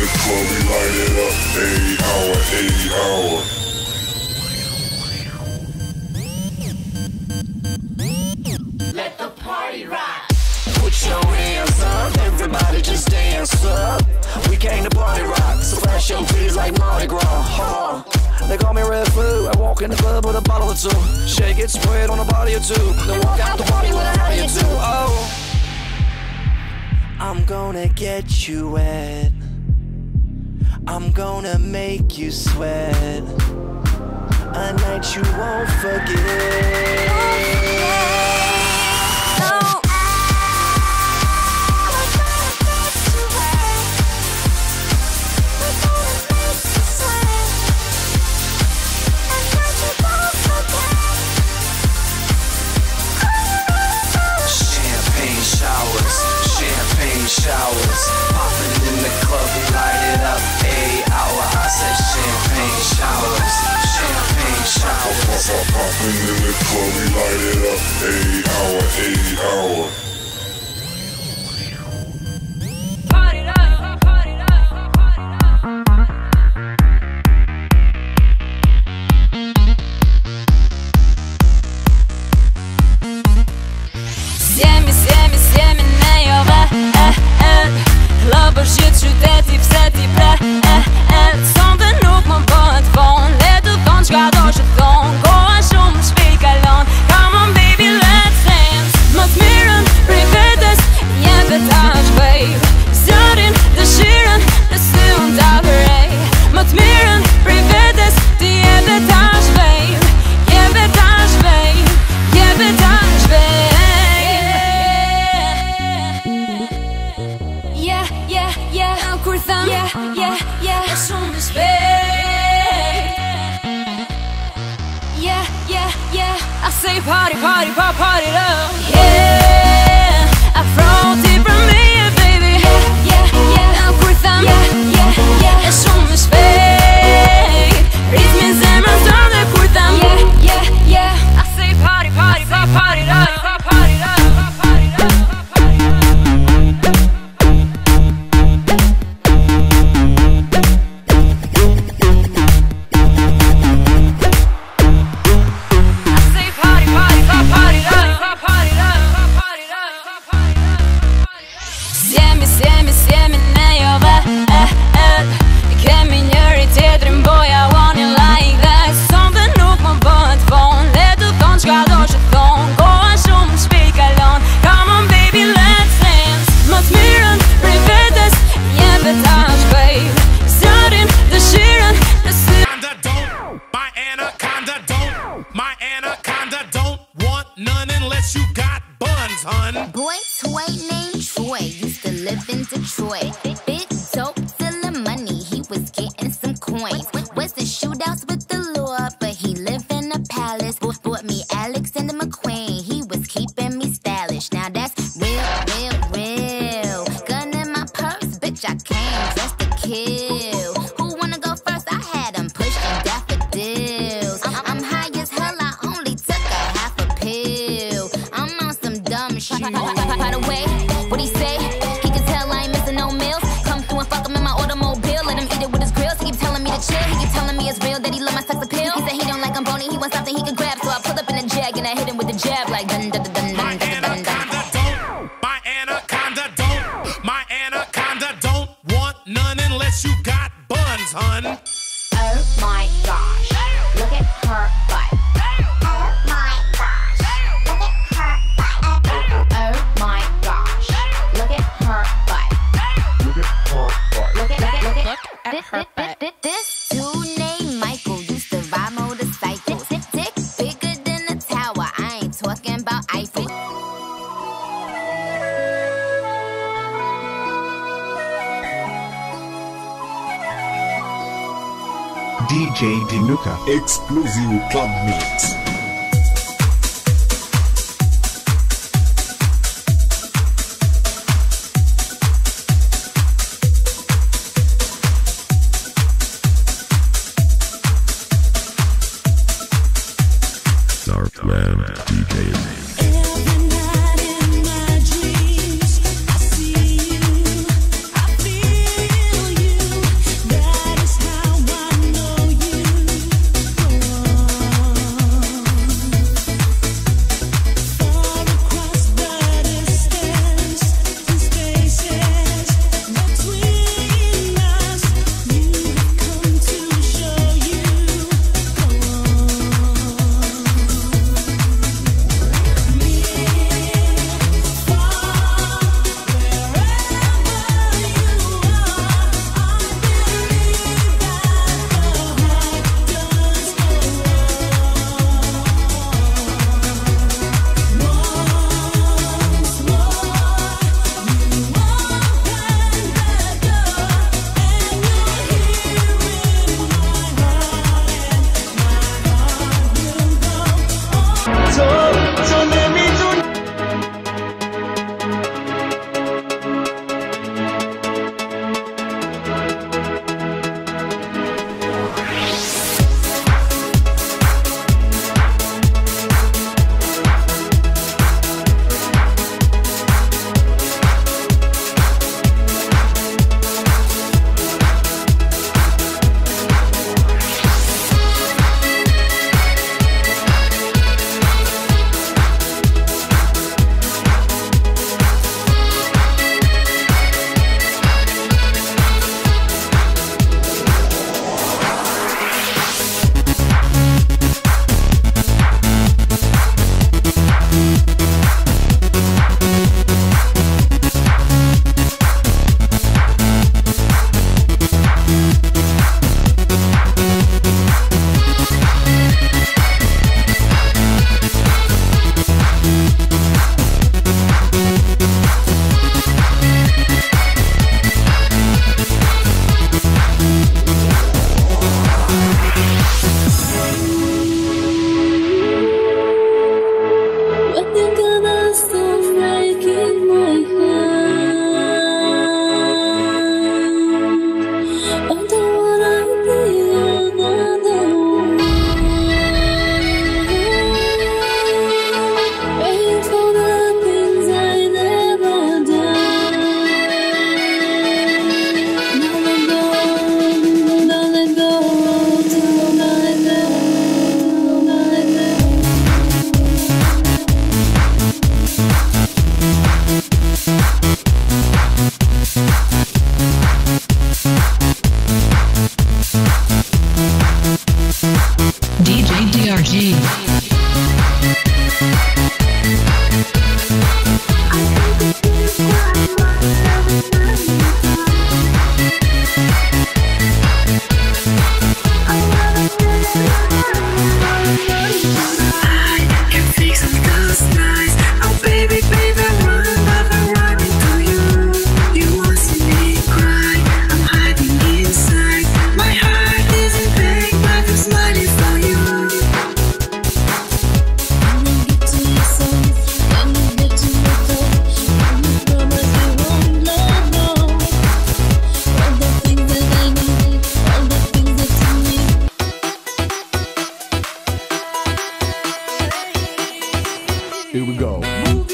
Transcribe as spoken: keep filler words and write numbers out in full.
club, we light it up. Eighty hour, eighty hour. Let the party rock. Put your hands up, everybody just dance up. We came to party rock, so flash your titties like Mardi Gras. Huh. They call me Red Flu. I walk in the club with a bottle or two. Shake it, spray it on a body or two. Then walk out the party with a howdy or two. Oh, I'm gonna get you wet. I'm gonna make you sweat. A night you won't forget. Showers, popping in the club, we light it up. Eight hour, I said champagne showers, champagne showers. Popping in the club, we light it up. Eighty hour, eighty hour. Party up, party up, party Siemi, siemi, siemi në jove. Klubber shit qyteti pse ti pre e e Sonde nuk më bëhet fon Le të thon qka do që thon Koha shumë shpej kalon Come on baby let's dance Më t'mirën prej vetes Jebe tash babe Zërin dëshiren Nëse unë ta përej Më t'mirën prej vetes Ti jebe tash babe Jebe tash babe Jebe tash babe Kur thëm, yeah, yeah, yeah E shumë në shpejt Yeah, yeah, yeah I say party, party, party, party love Yeah Afro-ti për me, yeah, baby Yeah, yeah, yeah Kur thëm, yeah, yeah, yeah E shumë në shpejt Ritmin zemrën tëm dhe kur thëm Yeah, yeah, yeah I say party, party, party, party love Party love, party love Boy, toy named Troy used to live in Detroit. Big dope, stealing money, he was getting some coins. Was the shootouts with the law, but he lived in a palace. Bought me Alexander McQueen, he was keeping me stylish. Now that's real, real, real. Gun in my purse, bitch, I came just to kill. Who wanna go first? I had him pushing daffodils. I'm high as hell, I only took a half a pill. I'm on some dumb shit. By the way, what he say? He can tell I ain't missing no meals. Come through and fuck him in my automobile. Let him eat it with his grills. He keep telling me to chill. He keep telling me it's real that he love my sex appeal. He said he don't like I'm bony. He wants something he can grab. So I pull up in a jag and I hit him with the jab like dun dun dun dun dun dun dun dun. My anaconda don't. My anaconda don't want none unless you got buns, hun. Oh my gosh, look at her butt. Oh my gosh, look at her butt. Oh my gosh, look at her butt. Look at her butt. Look at, look at, look at, Look at this, her this, butt. this, this dude named Michael used to ride motorcycles. Dick bigger than a tower. I ain't talking about Eiffel. D J Dinuka. Exclusive Club Mix. Darkland D Js. I see you, I feel you. Here we go.